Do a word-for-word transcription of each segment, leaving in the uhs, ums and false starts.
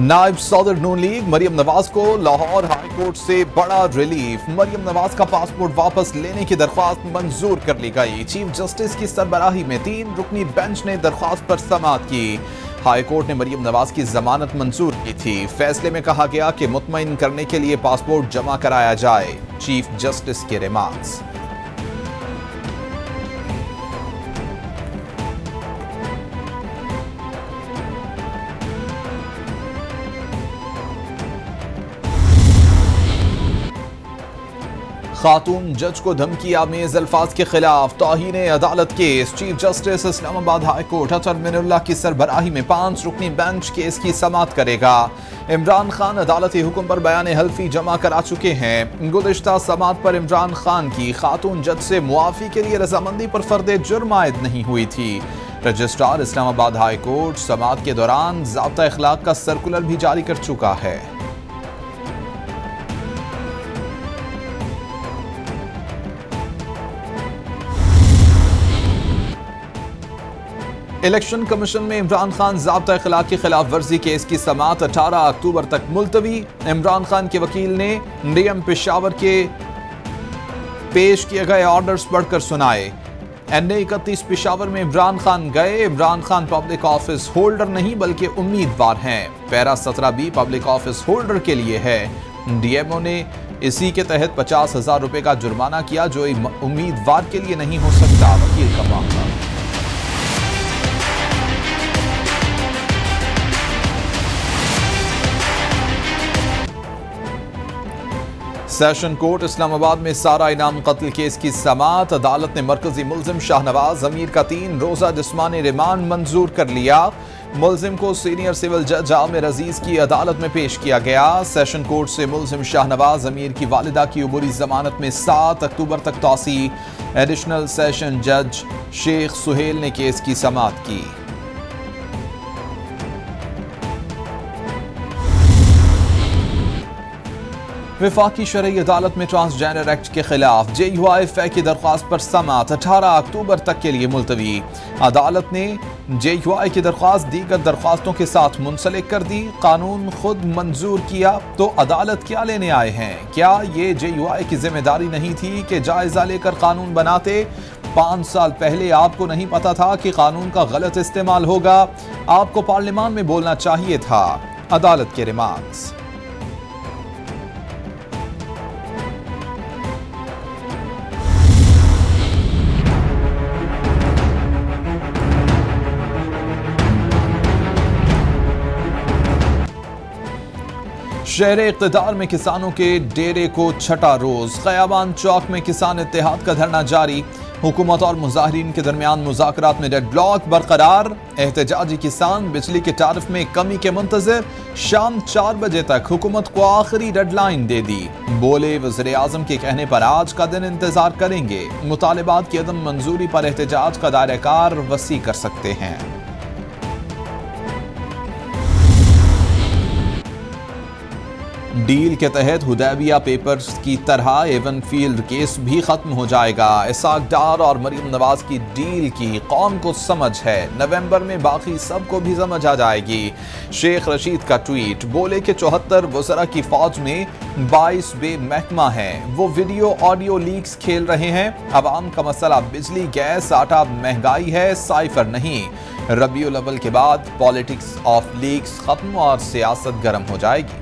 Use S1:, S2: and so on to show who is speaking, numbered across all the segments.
S1: नायब सदर नून लीग मरियम नवाज को लाहौर हाई कोर्ट से बड़ा रिलीफ। मरियम नवाज का पासपोर्ट वापस लेने की दरख्वास्त मंजूर कर ली गई। चीफ जस्टिस की सरबराही में तीन रुकनी बेंच ने दरख्वास्त पर समाअत की। हाई कोर्ट ने मरियम नवाज की जमानत मंजूर की थी। फैसले में कहा गया कि मुतमईन करने के लिए पासपोर्ट जमा कराया जाए। चीफ जस्टिस के रिमार्क्स। खातून जज को धमकी आमेज अल्फाज के खिलाफ तौहीन अदालत case. Chief justice Islamabad high court Athar Minallah की सरबराही में पांच रुकनी बेंच केस की समाअत करेगा। इमरान खान अदालती हुक्म पर बयान हल्फी जमा करा चुके हैं। गुज़िश्ता समाअत पर इमरान खान की खातून जज से मुआफी के लिए रजामंदी पर फर्दे जुर्म आयद नहीं हुई थी। रजिस्ट्रार इस्लामाबाद हाई कोर्ट समाअत के दौरान ज़ाब्ता इखलाक का सर्कुलर भी जारी कर चुका है। इलेक्शन कमीशन में इमरान खान ज़ाब्ता इखलाक की खिलाफ वर्जी केस की समाअत अठारह अक्टूबर तक मुलतवी। इमरान खान के वकील ने डीएम पेशावर के पेश किए गए ऑर्डर्स पढ़कर सुनाए। एन ए इकतीस पेशावर में इमरान खान गए। Imran Khan public office holder नहीं बल्कि उम्मीदवार हैं। पैरा सत्रह बी पब्लिक ऑफिस होल्डर के लिए है। डीएमओ ने इसी के तहत पचास हजार रुपए का जुर्माना किया जो उम्मीदवार के लिए नहीं हो सकता। वकील का मामला। सेशन कोर्ट इस्लामाबाद में सारा इनाम कत्ल केस की समाअत। अदालत ने मरकजी मुल्जिम शाहनवाज अमीर का तीन रोजा जिस्मानी रिमांड मंजूर कर लिया। मुल्जिम को सीनियर सिविल जज आमिर अजीज की अदालत में पेश किया गया। सेशन कोर्ट से मुल्जिम शाहनवाज अमीर की वालिदा की उमूरी जमानत में सात अक्टूबर तक तौसी। एडिशनल सेशन जज शेख सुहेल ने केस की समाअत की। वफाकी शरई अदालत में ट्रांसजेंडर एक्ट के खिलाफ जे यू आई एफ की दरख्वास्त पर समाअत अठारह अक्टूबर तक के लिए मुलतवी। अदालत ने जे यू आई की दरख्वास्त दीगर दरख्वास्तों के साथ मुंसलिक कर दी। कानून खुद मंजूर किया तो अदालत क्या लेने आए हैं? क्या ये जे यू आई की जिम्मेदारी नहीं थी कि जायजा लेकर कानून बनाते? पांच साल पहले आपको नहीं पता था कि कानून का गलत इस्तेमाल होगा? आपको पार्लियामान में बोलना चाहिए था। अदालत के रिमार्क्स। शहर इक़्तिदार में किसानों के डेरे को छठा रोज। ख़याबान चौक में किसान इत्तेहाद का धरना जारी। हुकूमत और मुजाहिरीन के दरमियान मुज़ाकरात में डेडलॉक बरकरार। एहतजाजी किसान बिजली के टारिफ में कमी के मुंतज़िर। शाम चार बजे तक हुकूमत को आखिरी डेडलाइन दे दी। बोले वज़ीर आज़म के कहने पर आज का दिन इंतजार करेंगे। मुतालिबात की अदम मंजूरी पर एहतजाज का दायरा-ए-कार वसी कर सकते हैं। डील के तहत हुदैबिया पेपर्स की तरह एवन फील्ड केस भी खत्म हो जाएगा। इसाक डार और मरियम नवाज की डील की कौम को समझ है। नवंबर में बाकी सबको भी समझ आ जाएगी। शेख रशीद का ट्वीट। बोले कि चौहत्तर वज़रा की फौज में बाईस बे महकमा है। वो वीडियो ऑडियो लीक्स खेल रहे हैं। अवाम का मसला बिजली गैस आटा महंगाई है, साइफर नहीं। रबीउल अव्वल के बाद पॉलिटिक्स ऑफ लीक्स खत्म और सियासत गर्म हो जाएगी।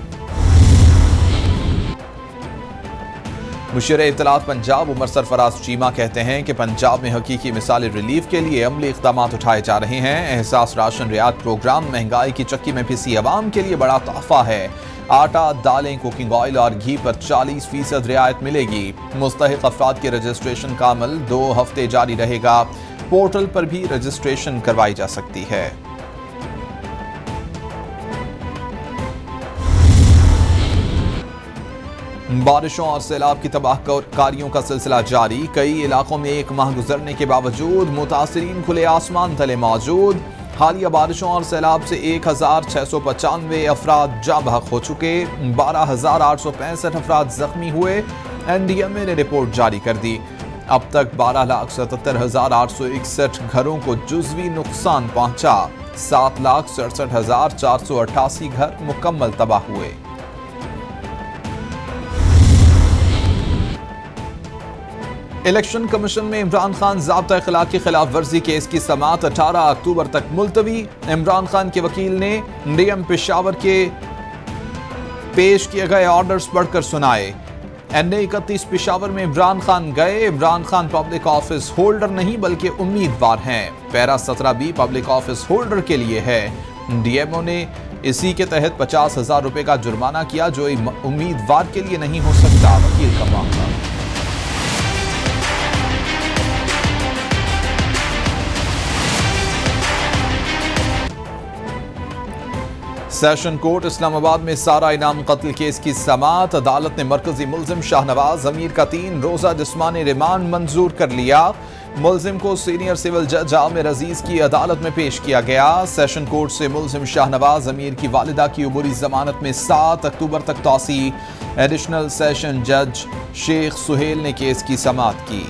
S1: मुशीर इत्तलात पंजाब उमर सरफराज चीमा कहते हैं कि पंजाब में हकीकी मिसाली रिलीफ के लिए अमली इक़दामात उठाए जा रहे हैं। एहसास राशन रियायत प्रोग्राम महंगाई की चक्की में फिसी अवाम के लिए बड़ा तोहफा है। आटा, दालें, कुकिंग ऑयल और घी पर चालीस फीसद रियायत मिलेगी। मुस्तहिक अफराद के रजिस्ट्रेशन का अमल दो हफ्ते जारी रहेगा। पोर्टल पर भी रजिस्ट्रेशन करवाई जा सकती है। बारिशों और सैलाब की तबाहकारियों का सिलसिला जारी। कई इलाकों में एक माह गुजरने के बावजूद मुतासिरीन खुले आसमान तले मौजूद। हालिया बारिशों और सैलाब से एक हजार छह सौ पचानवे अफराद जाँ बहक हो चुके। बारह हजार आठ सौ पैंसठ अफराद जख्मी हुए। एन डी एम ए ने रिपोर्ट जारी कर दी। अब तक बारह लाख सतहत्तर हजार आठ सौ इकसठ घरों को जुज़वी नुकसान पहुंचा। सात लाख सड़सठ हजार चार सौ अट्ठासी घर मुकम्मल तबाह हुए। इलेक्शन कमीशन में इमरान खान ज़ाब्ता इखलाक की खिलाफ वर्जी केस की समाअत अठारह अक्टूबर तक मुलतवी। इमरान खान के वकील ने डीएम पेशावर के पेश किए गए ऑर्डर्स पढ़कर सुनाए। एन ए इकतीस पेशावर में इमरान खान गए। Imran Khan public office holder नहीं बल्कि उम्मीदवार हैं। पैरा सत्रह बी पब्लिक ऑफिस होल्डर के लिए है। डीएमओ ने इसी के तहत पचास हजार रुपए का जुर्माना किया, जो उम्मीदवार के लिए नहीं हो सकता। वकील का मामला। सेशन कोर्ट इस्लामाबाद में सारा इनाम कत्ल केस की समाअत। अदालत ने मरकजी मुल्जिम शाहनवाज अमीर का तीन रोजा जिस्मानी रिमांड मंजूर कर लिया। मुल्जिम को सीनियर सिविल जज आमिर अजीज की अदालत में पेश किया गया। सेशन कोर्ट से मुल्जिम शाहनवाज अमीर की वालिदा की उमूरी जमानत में सात अक्टूबर तक तौसी। एडिशनल सेशन जज शेख सुहेल ने केस की समाअत की।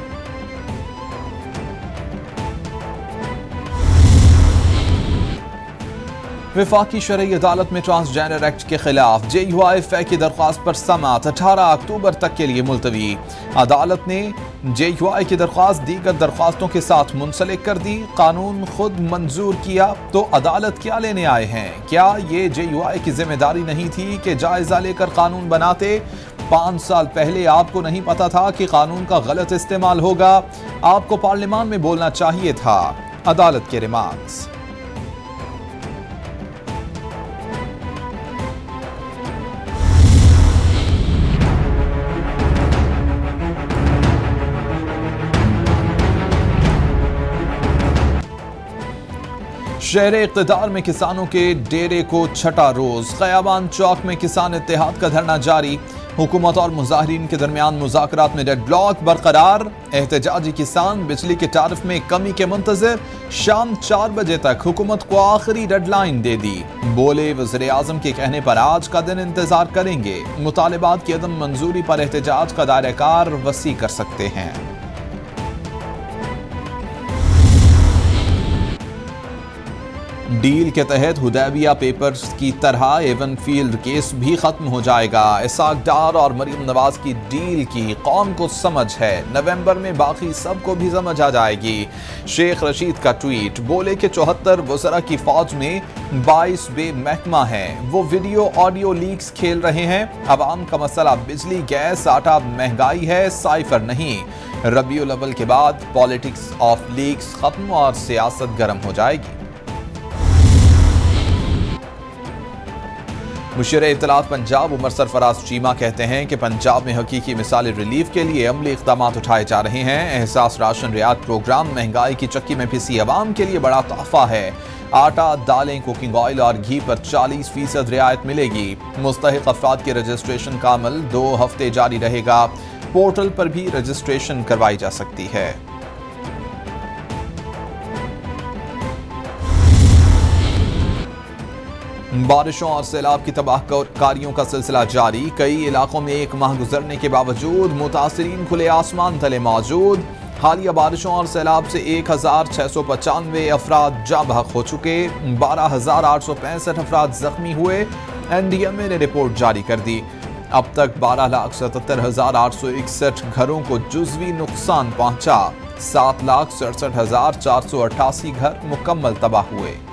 S1: वफाकी शरई अदालत में ट्रांसजेंडर एक्ट के खिलाफ जे यू आई एफ की दरख्वास्त पर समाअत अठारह अक्टूबर तक के लिए मुलतवी। अदालत ने जे यू आई की दरख्वास्त दीगर दरख्वास्तों के साथ मुंसलिक कर दी। कानून खुद मंजूर किया तो अदालत क्या लेने आए हैं? क्या ये जे यू आई की जिम्मेदारी नहीं थी कि जायजा लेकर कानून बनाते? पांच साल पहले आपको नहीं पता था कि कानून का गलत इस्तेमाल होगा? आपको पार्लियामान में बोलना चाहिए था। अदालत के रिमार्क्स। शहर इक़्तिदार में किसानों के डेरे को छठा रोज। ख़याबान चौक में किसान इत्तेहाद का धरना जारी। हुकूमत और मुजाहिरीन के दरमियान मुज़ाकरात में डेडलॉक बरकरार। एहतजाजी किसान बिजली के टारिफ में कमी के मुंतज़िर। शाम चार बजे तक हुकूमत को आखिरी डेडलाइन दे दी। बोले वज़ीर आज़म के कहने पर आज का दिन इंतजार करेंगे। मुतालिबात की अदम मंजूरी पर एहतजाज का दायरा-ए-कार वसी कर सकते हैं। डील के तहत हुदैबिया पेपर्स की तरह एवन फील्ड केस भी खत्म हो जाएगा। इसाक डार और मरीम नवाज की डील की कौम को समझ है। नवंबर में बाकी सबको भी समझ आ जाएगी। शेख रशीद का ट्वीट। बोले कि चौहत्तर वज़रा की फौज में बाईस बे महकमा है। वो वीडियो ऑडियो लीक्स खेल रहे हैं। अवाम का मसला बिजली, गैस, आटा महंगाई है, साइफर नहीं। रबीउल अव्वल के बाद पॉलिटिक्स ऑफ लीक्स खत्म और सियासत गर्म हो जाएगी। मुशीर इत्तलात पंजाब उमर सरफराज चीमा कहते हैं कि पंजाब में हकीकी मिसाली रिलीफ के लिए अमली इक़दाम उठाए जा रहे हैं। एहसास राशन रियायत प्रोग्राम महंगाई की चक्की में फिसी अवाम के लिए बड़ा तोहफा है। आटा, दालें, कुकिंग ऑयल और घी पर चालीस फीसद रियायत मिलेगी। मुस्तहिक अफराद के रजिस्ट्रेशन का अमल दो हफ्ते जारी रहेगा। पोर्टल पर भी रजिस्ट्रेशन करवाई जा सकती है। बारिशों और सैलाब की तबाहकारियों का सिलसिला जारी। कई इलाकों में एक माह गुजरने के बावजूद मुतासिरीन खुले आसमान तले मौजूद। हालिया बारिशों और सैलाब से एक हजार छह सौ पचानवे अफराद जाँ बहक हो चुके। बारह हजार आठ सौ पैंसठ अफराद जख्मी हुए। एन डी एम ए ने रिपोर्ट जारी कर दी। अब तक बारह लाख सतहत्तर हजार आठ सौ इकसठ घरों को जुज़वी नुकसान पहुंचा। सात लाख सड़सठ हजार चार सौ अट्ठासी घर मुकम्मल तबाह हुए।